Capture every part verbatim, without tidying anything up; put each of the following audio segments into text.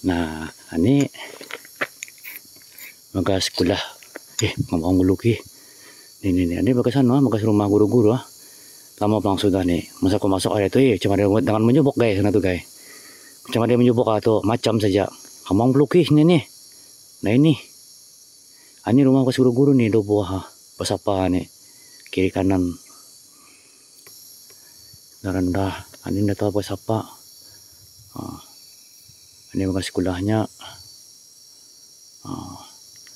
Nah, ani mga sekolah. Eh, ngomong dulu ki. Nih, nih, nih, ini bagas ano, bagas rumah guru-guru ah. Tama pang sudah nih. Masa ko masuk area itu, eh, cuma dia dengan menyubuk guys, sana tuh guys. Cuma dia menyubuk atau macam saja. Ngomong dulu ki, nih nih. Nah ini, ini rumah bagas guru-guru nih, do buah, pas apa nih, kiri kanan. Rendah, ini nggak tahu pas apa. Ah, ini bagas sekolahnya. Ah.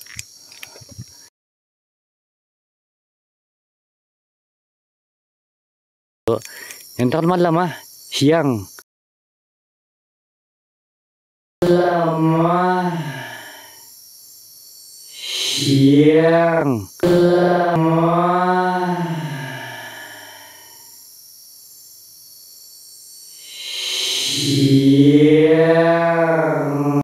Yang tahu malam ah, siang. Lama siang. Lama siang.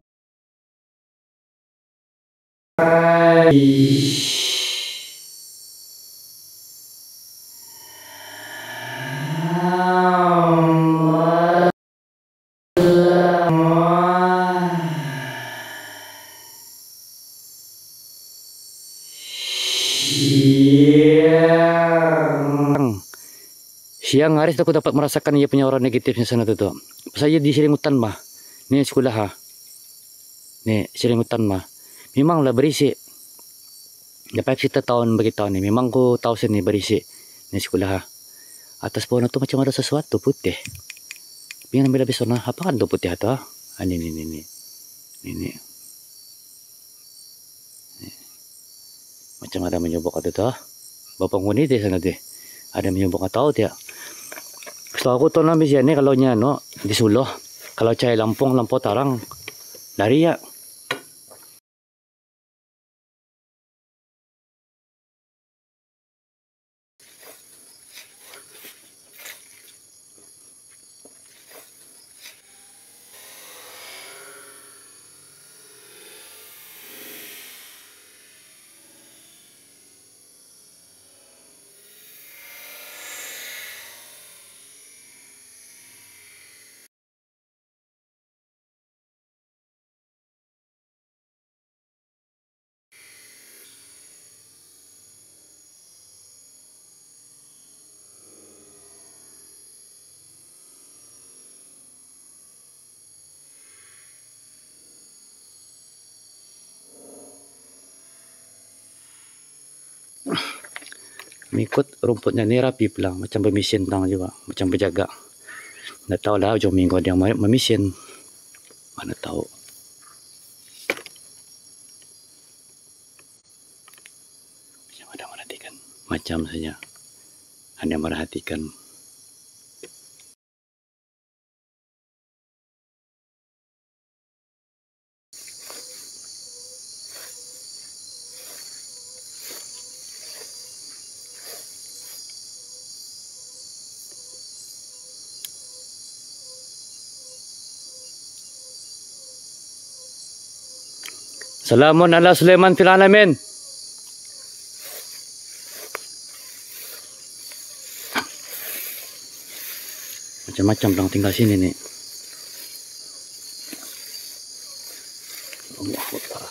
Hai. Siang, siang hari aku dapat merasakan ia punya aura negatifnya sana tuh. Saya di Seringutan mah, nih sekolah ha, nih Seringutan mah, memanglah berisik. Dapat kita tahun bagi tahun nih, memang ku tahu sini berisik, nih sekolah ha. Atas pohon itu macam ada sesuatu putih. Pengen ambil habis sana, apa kan tuh putih atau? Ah, ini, ini, ini, ini, macam ada menyobok atau tuh. Bapak nguni deh sana deh, ada menyobok atau dia. Setelah aku tahu nabi sini kalau nya no di Suluh, kalau cai Lampung Lampau Tarang dari ya. Mengikut rumputnya ini rapi pelang, macam pemisin tang juga, macam penjaga. Nggak tahu lah, jauh minggu dia memisin, mana tahu. Macam ada merhatikan, macam saja, hanya merhatikan. Salamun ala Sulaiman fil alamin. Macam-macam orang tinggal sini nih. Allah Akbar.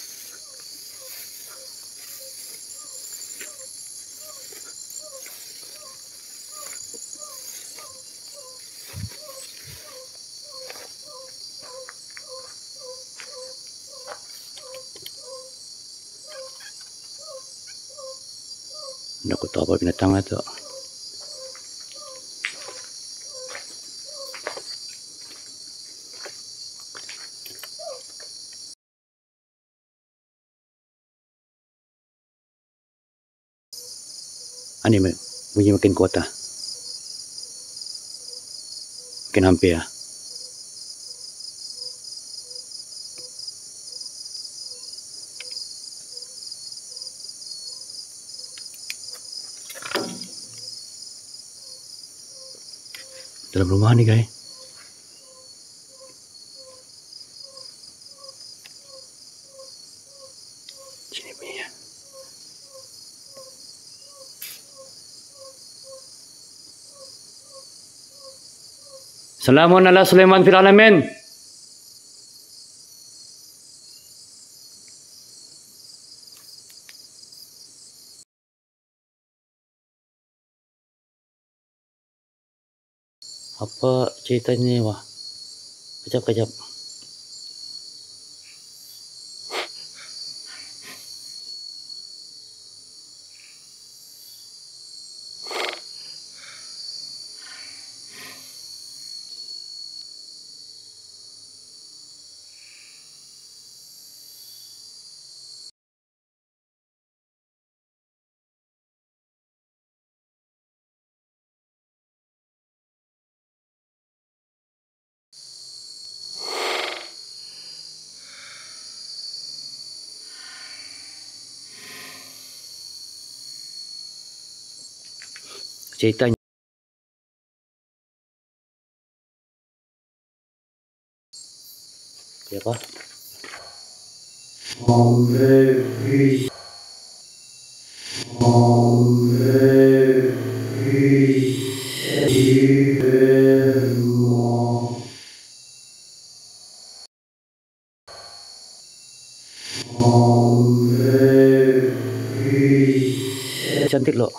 Nggak aku tahu apa binatang itu. Ani bunyi makin kuat ah. Makin hampir ya. Dalam rumah nih guys. Sini punya. Salamun ala Sulaiman fil alamin. Apa ceritanya wah? Kejap kejap. Ceritanya siapa? Cantik loh.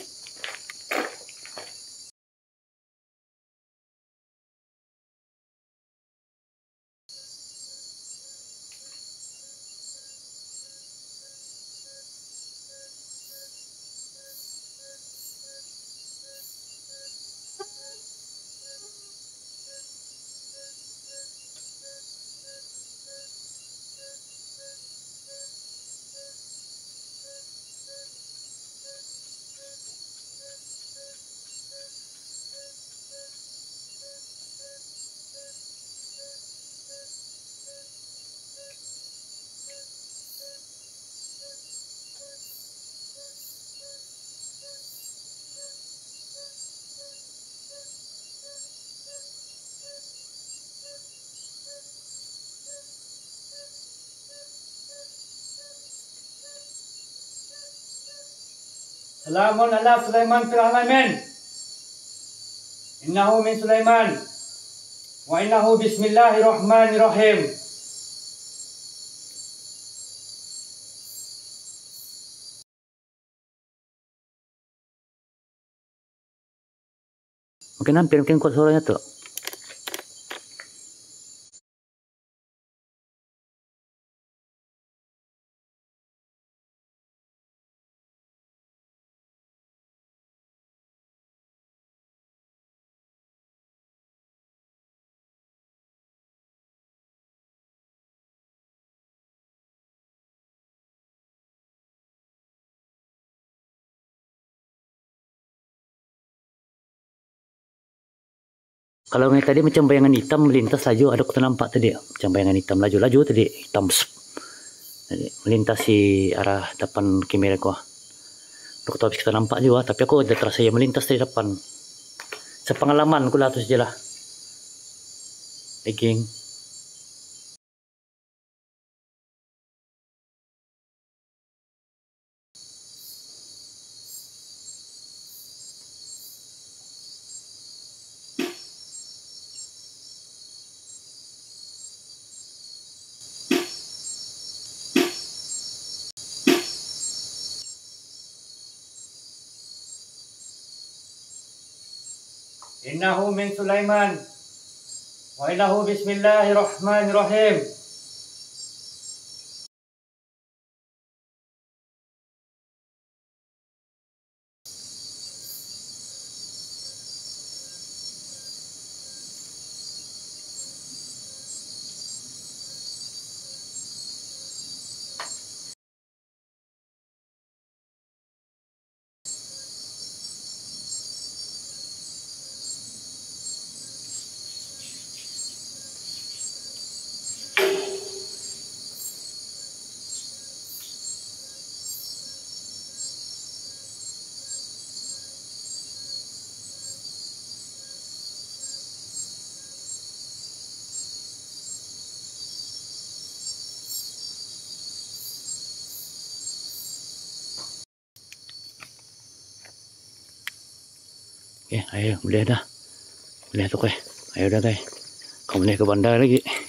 Salamun ala Sulaiman fil alamin. Innahu min Sulaiman. Wa innahu bismillahirrahmanirrahim. Mungkin hampir mungkin kuat suaranya tuh. Kalau yang tadi macam bayangan hitam melintas laju, ada aku nampak tadi macam bayangan hitam laju-laju tadi hitam tadi melintasi arah depan kamera aku. Aku tahu kita nampak juga, tapi aku ada terasa yang melintas dari depan. Sepengalaman aku lah tu sajalah. Legging. Innahu min Sulaiman. Wa innahu bismillahirrahmanirrahim. Oke, ayo boleh dah. Boleh tu kau. Ayo dah guys. Kau boleh ke bandar lagi.